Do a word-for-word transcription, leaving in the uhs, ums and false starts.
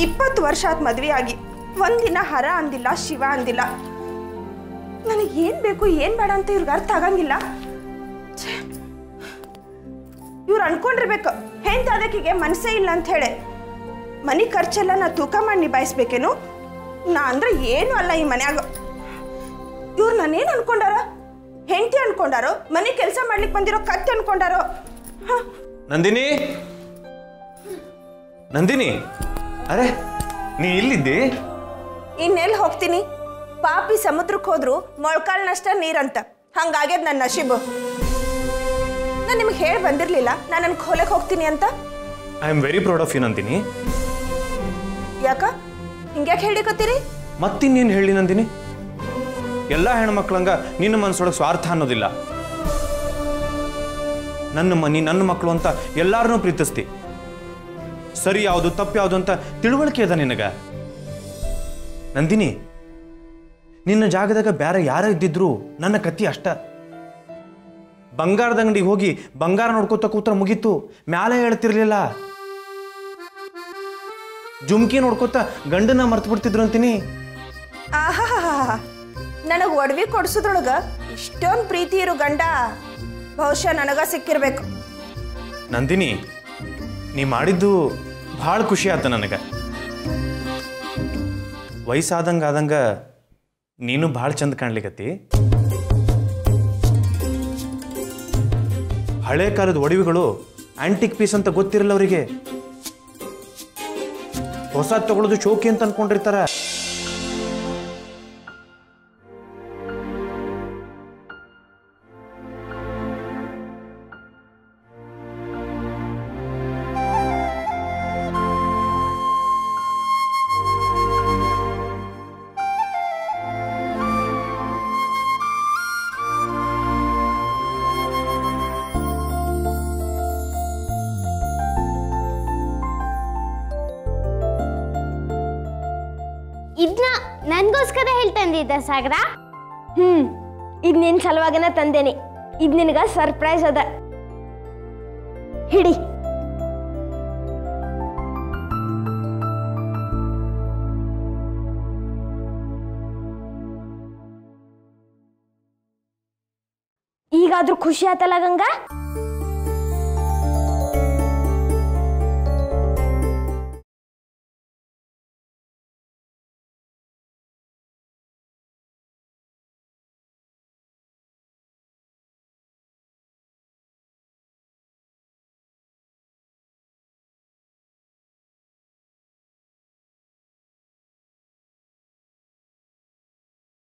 ಇಪ್ಪತ್ತು ವರ್ಷ ಆತ್ ಮದ್ವೆ ಆಗಿ ಒಂದಿನ ಹರ ಅಂದಿಲ್ಲ ಶಿವ ಅಂದಿಲ್ಲ. ನನಗೆ ಏನ್ ಬೇಕು ಏನ್ ಬೇಡ ಅಂತ ಇವ್ರಿಗೆ ಅರ್ಥ ಆಗಂಗಿಲ್ಲ. ಇವ್ರು ಅನ್ಕೊಂಡಿರ್ಬೇಕು ಹೆಂತ ಅದಕ್ಕಿಗೆ ಮನಸ್ಸೇ ಇಲ್ಲ ಅಂತ ಹೇಳಿ. ಮನೆ ಖರ್ಚೆಲ್ಲ ನಾ ತೂಕ ಮಾಡಿ ನಿಭಾಯಿಸ್ಬೇಕೇನು? ನಾ ಅಂದ್ರೆ ಏನು ಅಲ್ಲ ಈ ಮನ್ಯಾಗ. ಇವ್ರು ನಾನೇನು ಅನ್ಕೊಂಡಾರ? ಹೆಂಡತಿ ಅನ್ಕೊಂಡಾರೋ? ಮನೆ ಕೆಲಸ ಮಾಡ್ಲಿಕ್ಕೆ ಬಂದಿರೋ ಕತ್ತೆ ಅನ್ಕೊಂಡಾರೋ? ನಂದಿನಿ, ನಂದಿನಿ, ಅರೆ ನೀ ಇಲ್ಲಿದ್ದಿ? ಇನ್ನೆಲ್ಲಿ ಹೋಗ್ತೀನಿ? ಪಾಪಿ ಸಮುದ್ರಕ್ಕೆ ಹೋದ್ರು ಮೊಳ್ಕಾಲ್ನಷ್ಟ ನೀರಂತ ಹಂಗಾಗ್ಯದ ನನ್ನ ನಶೀಬು. ನಾನು ನಿಮ್ಗೆ ಹೇಳಿ ಬಂದಿರ್ಲಿಲ್ಲ ನಾನು ನನ್ನ ಹೊಲಕ್ಕೆ ಹೋಗ್ತೀನಿ ಅಂತ. I am very proud of you Nandini. ಯಾಕ ಹಿಂಗ್ಯಾಕೆ ಹೇಳಿಕತ್ತೀರಿ? ಮತ್ತಿನ್ನೇನು ಹೇಳಿ ನಂದಿನಿ? ಎಲ್ಲ ಹೆಣ್ಮಕ್ಳಂಗ ನಿನ್ನ ಮನಸ್ಸೊಳಗೆ ಸ್ವಾರ್ಥ ಅನ್ನೋದಿಲ್ಲ. ನನ್ನ ಮನಿ ನನ್ನ ಮಕ್ಕಳು ಅಂತ ಎಲ್ಲಾರನ್ನೂ ಪ್ರೀತಿಸ್ತಿ. ಸರಿ ಯಾವುದು ತಪ್ಪು ಯಾವುದು ಅಂತ ತಿಳುವಳಿಕೆ ಅದ ನಿನಗ. ನಂದಿನಿ, ನಿನ್ನ ಜಾಗದಾಗ ಬೇರೆ ಯಾರ ಇದ್ದಿದ್ರು ನನ್ನ ಕತ್ತಿ ಅಷ್ಟ. ಬಂಗಾರದ ಅಂಗಡಿಗೆ ಹೋಗಿ ಬಂಗಾರ ನೋಡ್ಕೋತ ಕೂತ್ರ ಮುಗೀತು, ಮ್ಯಾಲೆ ಹೇಳ್ತಿರ್ಲಿಲ್ಲ. ಜುಮ್ಕಿ ನೋಡ್ಕೋತ ಗಂಡನ ಮರ್ತು ಬಿಡ್ತಿದ್ರು ಅಂತೀನಿ. ಆಹಾ, ನನಗೆ ಒಡವಿ ಕೊಡ್ಸೋದ್ರೊಳಗ ಇಷ್ಟೊಂದು ಪ್ರೀತಿ ಇರೋ ಗಂಡ ಬಹುಶಃ ನನಗ ಸಿಕ್ಕಿರ್ಬೇಕು. ನಂದಿನಿ, ನೀ ಮಾಡಿದ್ದು ಭಾಳ ಖುಷಿ ಆತ ನನಗೆ. ವಯಸ್ಸಾದಂಗ ಆದಂಗ ನೀನು ಭಾಳ ಚಂದ ಕಾಣ್ಲಿಕತ್ತಿ. ಹಳೆ ಕಾಲದ ಒಡವಿಗಳು ಆಂಟಿಕ್ ಪೀಸ್ ಅಂತ ಗೊತ್ತಿರಲ್ಲ ಅವರಿಗೆ. ಹೊಸ ತಗೊಳ್ಳೋದು ಶೋಕಿ ಅಂತ ಅನ್ಕೊಂಡಿರ್ತಾರ. ಇದನ್ನ ನನ್ಗೋಸ್ಕರ ಹೇಳ್ತಂದಿದ್ದ ಸಾಗರ? ಹ್ಮ್, ಇದು ನಿನ್ ಸಲುವಾಗನ ತಂದೇನೆ. ಇದು ನಿನಗ ಸರ್ಪ್ರೈಸ್ ಅದ, ಹಿಡಿ. ಈಗಾದ್ರೂ ಖುಷಿ ಆತಲ್ಲ ಗಂಗಾ?